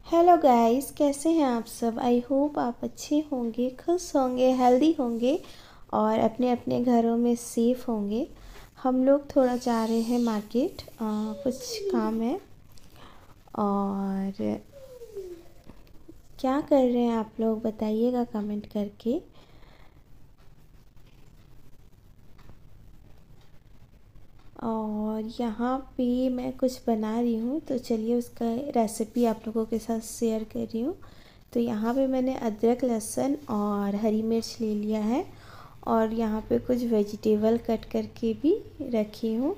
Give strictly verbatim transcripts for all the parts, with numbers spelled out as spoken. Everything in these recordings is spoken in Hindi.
हेलो गाइस, कैसे हैं आप सब। आई होप आप अच्छे होंगे, खुश होंगे, हेल्दी होंगे और अपने अपने घरों में सेफ़ होंगे। हम लोग थोड़ा जा रहे हैं मार्केट, आ, कुछ काम है। और क्या कर रहे हैं आप लोग बताइएगा कमेंट करके। और यहाँ पे मैं कुछ बना रही हूँ, तो चलिए उसका रेसिपी आप लोगों के साथ शेयर कर रही हूँ। तो यहाँ पे मैंने अदरक, लहसुन और हरी मिर्च ले लिया है और यहाँ पे कुछ वेजिटेबल कट करके भी रखी हूँ।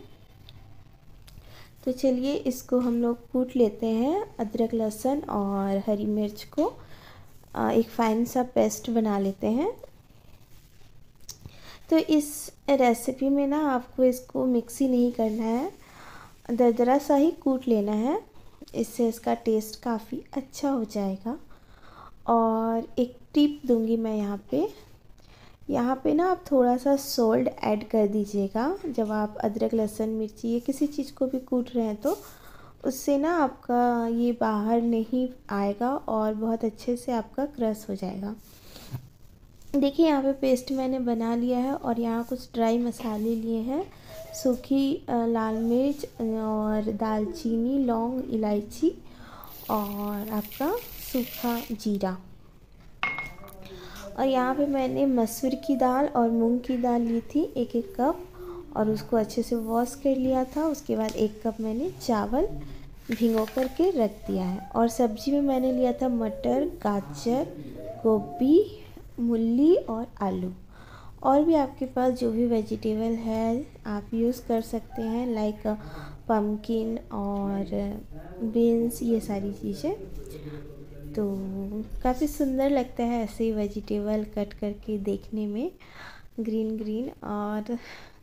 तो चलिए इसको हम लोग कूट लेते हैं, अदरक, लहसुन और हरी मिर्च को एक फ़ाइन सा पेस्ट बना लेते हैं। तो इस रेसिपी में ना आपको इसको मिक्सी नहीं करना है, दरदरा सा ही कूट लेना है। इससे इसका टेस्ट काफ़ी अच्छा हो जाएगा। और एक टिप दूंगी मैं यहाँ पे यहाँ पे ना आप थोड़ा सा सोल्ट ऐड कर दीजिएगा जब आप अदरक, लहसुन, मिर्ची या किसी चीज़ को भी कूट रहे हैं, तो उससे ना आपका ये बाहर नहीं आएगा और बहुत अच्छे से आपका क्रश हो जाएगा। देखिए यहाँ पे पेस्ट मैंने बना लिया है और यहाँ कुछ ड्राई मसाले लिए हैं, सूखी लाल मिर्च और दालचीनी, लौंग, इलायची और आपका सूखा जीरा। और यहाँ पे मैंने मसूर की दाल और मूंग की दाल ली थी एक एक कप, और उसको अच्छे से वॉश कर लिया था। उसके बाद एक कप मैंने चावल भिगो करके रख दिया है। और सब्जी में मैंने लिया था मटर, गाजर, गोभी, मूली और आलू। और भी आपके पास जो भी वेजिटेबल है आप यूज़ कर सकते हैं, लाइक पम्पकिन और बीन्स, ये सारी चीज़ें। तो काफ़ी सुंदर लगता है ऐसे ही वेजिटेबल कट करके देखने में, ग्रीन ग्रीन। और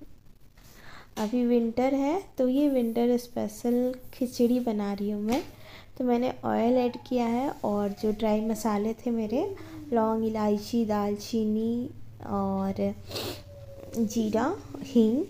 अभी विंटर है तो ये विंटर स्पेशल खिचड़ी बना रही हूँ मैं। तो मैंने ऑयल ऐड किया है और जो ड्राई मसाले थे मेरे, लौंग, इलायची, दालचीनी और जीरा, हींग,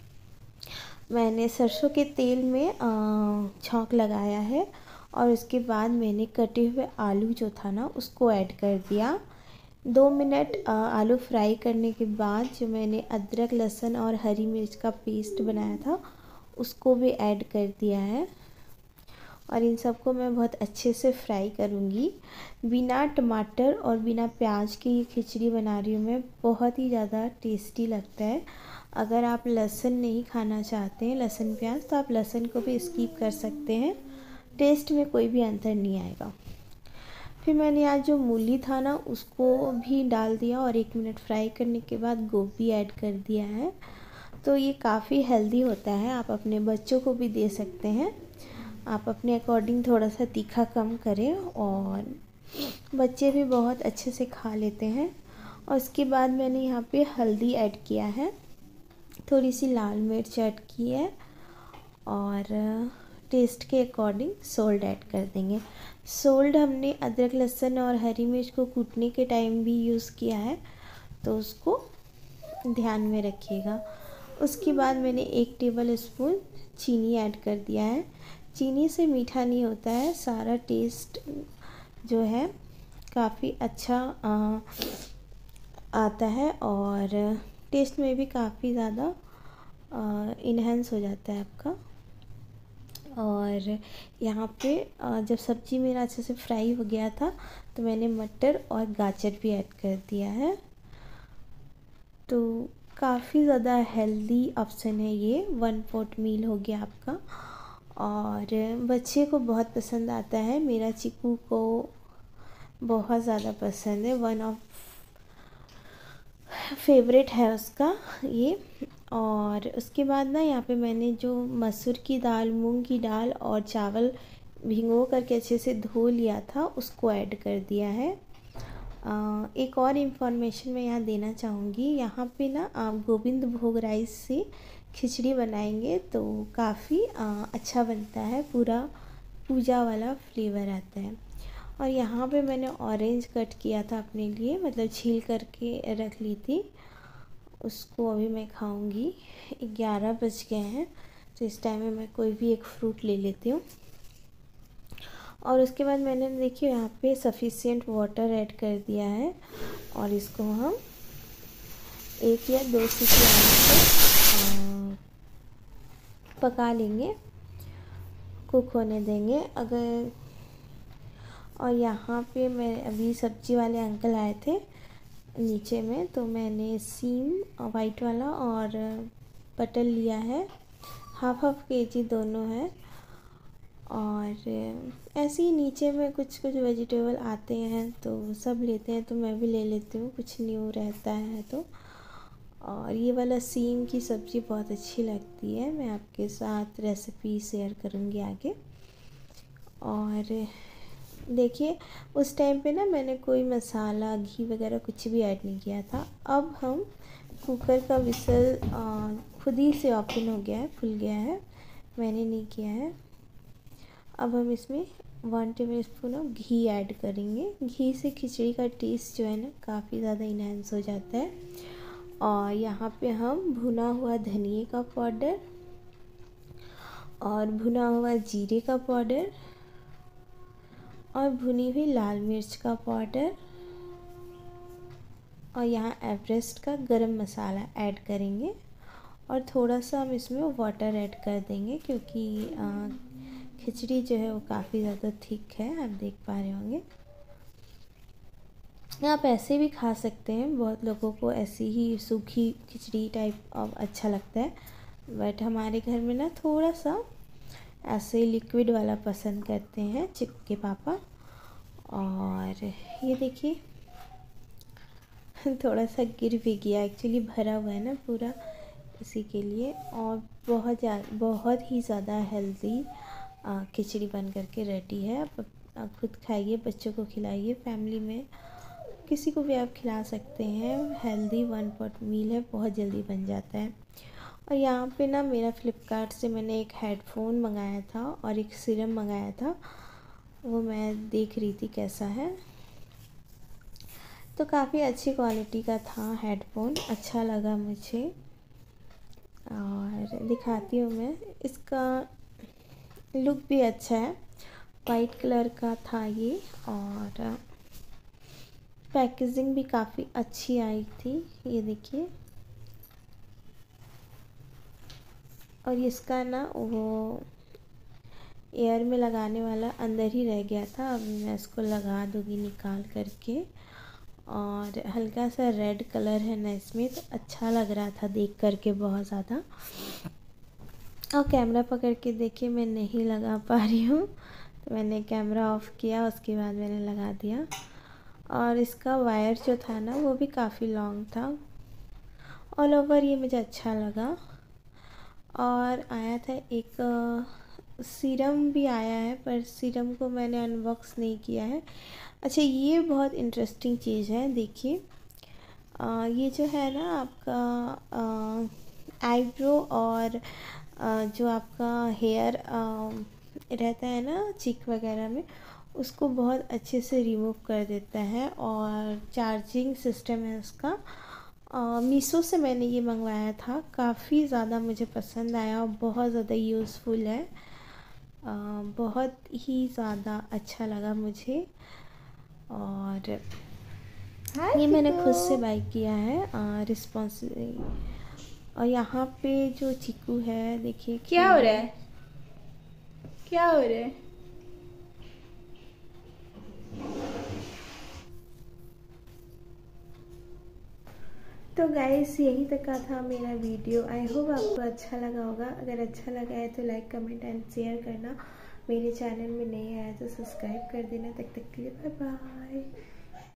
मैंने सरसों के तेल में छौंक लगाया है। और उसके बाद मैंने कटे हुए आलू जो था ना उसको ऐड कर दिया। दो मिनट आलू फ्राई करने के बाद जो मैंने अदरक, लहसुन और हरी मिर्च का पेस्ट बनाया था उसको भी ऐड कर दिया है। और इन सबको मैं बहुत अच्छे से फ्राई करूँगी। बिना टमाटर और बिना प्याज के ये खिचड़ी बना रही हूँ मैं, बहुत ही ज़्यादा टेस्टी लगता है। अगर आप लहसुन नहीं खाना चाहते हैं, लहसुन प्याज, तो आप लहसुन को भी स्किप कर सकते हैं, टेस्ट में कोई भी अंतर नहीं आएगा। फिर मैंने आज जो मूली था ना उसको भी डाल दिया और एक मिनट फ्राई करने के बाद गोभी ऐड कर दिया है। तो ये काफ़ी हेल्दी होता है, आप अपने बच्चों को भी दे सकते हैं। आप अपने अकॉर्डिंग थोड़ा सा तीखा कम करें और बच्चे भी बहुत अच्छे से खा लेते हैं। और उसके बाद मैंने यहाँ पे हल्दी ऐड किया है, थोड़ी सी लाल मिर्च ऐड की है और टेस्ट के अकॉर्डिंग सोल्ट ऐड कर देंगे। सोल्ट हमने अदरक, लहसुन और हरी मिर्च को कूटने के टाइम भी यूज़ किया है, तो उसको ध्यान में रखिएगा। उसके बाद मैंने एक टेबल स्पून चीनी ऐड कर दिया है। चीनी से मीठा नहीं होता है, सारा टेस्ट जो है काफ़ी अच्छा आ, आता है और टेस्ट में भी काफ़ी ज़्यादा इन्हेंस हो जाता है आपका। और यहाँ पे जब सब्ज़ी मेरा अच्छे से फ्राई हो गया था तो मैंने मटर और गाजर भी ऐड कर दिया है। तो काफ़ी ज़्यादा हेल्दी ऑप्शन है ये, वन पॉट मील हो गया आपका। और बच्चे को बहुत पसंद आता है, मेरा चीकू को बहुत ज़्यादा पसंद है, वन ऑफ फेवरेट है उसका ये। और उसके बाद ना यहाँ पे मैंने जो मसूर की दाल, मूंग की दाल और चावल भिगो करके अच्छे से धो लिया था उसको ऐड कर दिया है। आ, एक और इन्फॉर्मेशन मैं यहाँ देना चाहूँगी, यहाँ पे ना आप गोविंद भोग राइस से खिचड़ी बनाएंगे तो काफ़ी अच्छा बनता है, पूरा पूजा वाला फ्लेवर आता है। और यहाँ पे मैंने ऑरेंज कट किया था अपने लिए, मतलब छील करके रख ली थी, उसको अभी मैं खाऊंगी। ग्यारह बज गए हैं तो इस टाइम में मैं कोई भी एक फ्रूट ले लेती हूँ। और उसके बाद मैंने देखिए यहाँ पे सफिशिएंट वाटर ऐड कर दिया है और इसको हम एक या दो सीटी आने तक पका लेंगे, कुक होने देंगे। अगर और यहाँ पे मैं अभी सब्जी वाले अंकल आए थे नीचे में, तो मैंने सीम वाइट वाला और पटल लिया है, हाफ हाफ के जी दोनों है। और ऐसे ही नीचे में कुछ कुछ वेजिटेबल आते हैं तो सब लेते हैं, तो मैं भी ले लेती हूँ, कुछ न्यू रहता है तो। और ये वाला सीम की सब्ज़ी बहुत अच्छी लगती है, मैं आपके साथ रेसिपी शेयर करूँगी आगे। और देखिए उस टाइम पे ना मैंने कोई मसाला घी वगैरह कुछ भी ऐड नहीं किया था। अब हम कुकर का विसल खुद ही से ओपन हो गया है, खुल गया है, मैंने नहीं किया है। अब हम इसमें one tablespoon of ghee add करेंगे। घी से खिचड़ी का टेस्ट जो है ना काफ़ी ज़्यादा इन्हेंस हो जाता है। और यहाँ पे हम भुना हुआ धनिए का पाउडर और भुना हुआ जीरे का पाउडर और भुनी हुई लाल मिर्च का पाउडर और यहाँ एवरेस्ट का गरम मसाला ऐड करेंगे। और थोड़ा सा हम इसमें वाटर ऐड कर देंगे क्योंकि खिचड़ी जो है वो काफ़ी ज़्यादा थिक है, आप देख पा रहे होंगे। आप ऐसे भी खा सकते हैं, बहुत लोगों को ऐसी ही सूखी खिचड़ी टाइप अच्छा लगता है, बट हमारे घर में ना थोड़ा सा ऐसे लिक्विड वाला पसंद करते हैं चिक्कू के पापा। और ये देखिए थोड़ा सा गिर भी गया, एक्चुअली भरा हुआ है ना पूरा, इसी के लिए। और बहुत ज़्यादा बहुत ही ज़्यादा हेल्दी खिचड़ी बन करके रेडी है। आप खुद खाइए, बच्चों को खिलाइए, फैमिली में किसी को भी आप खिला सकते हैं। हेल्दी वन पॉट मील है, बहुत जल्दी बन जाता है। और यहाँ पे ना मेरा फ्लिपकार्ट से मैंने एक हेडफोन मंगाया था और एक सीरम मंगाया था, वो मैं देख रही थी कैसा है, तो काफ़ी अच्छी क्वालिटी का था हेडफोन, अच्छा लगा मुझे। और दिखाती हूँ मैं, इसका लुक भी अच्छा है, वाइट कलर का था ये। और पैकेजिंग भी काफ़ी अच्छी आई थी, ये देखिए। और इसका ना वो एयर में लगाने वाला अंदर ही रह गया था, अब मैं इसको लगा दूँगी निकाल करके। और हल्का सा रेड कलर है ना इसमें, तो अच्छा लग रहा था देख करके बहुत ज़्यादा। और कैमरा पकड़ के देखिए मैं नहीं लगा पा रही हूँ, तो मैंने कैमरा ऑफ किया, उसके बाद मैंने लगा दिया। और इसका वायर जो था ना वो भी काफ़ी लॉन्ग था। ऑल ओवर ये मुझे अच्छा लगा। और आया था एक सीरम भी आया है, पर सीरम को मैंने अनबॉक्स नहीं किया है। अच्छा, ये बहुत इंटरेस्टिंग चीज़ है, देखिए ये जो है ना आपका आईब्रो और आ, जो आपका हेयर रहता है ना चिक वगैरह में, उसको बहुत अच्छे से रिमूव कर देता है। और चार्जिंग सिस्टम है उसका। मीशो से मैंने ये मंगवाया था, काफ़ी ज़्यादा मुझे पसंद आया और बहुत ज़्यादा यूज़फुल है, आ, बहुत ही ज़्यादा अच्छा लगा मुझे। और ये मैंने खुद से बाय किया है रिस्पॉन्सिबल। और यहाँ पे जो चीकू है देखिए, क्या हो रहा है, क्या हो रहा है। तो गाइस यही तक का था मेरा वीडियो। आई होप आपको अच्छा लगा होगा। अगर अच्छा लगा है तो लाइक कमेंट एंड शेयर करना। मेरे चैनल में नए आए तो सब्सक्राइब कर देना। तब तक के लिए बाय बाय।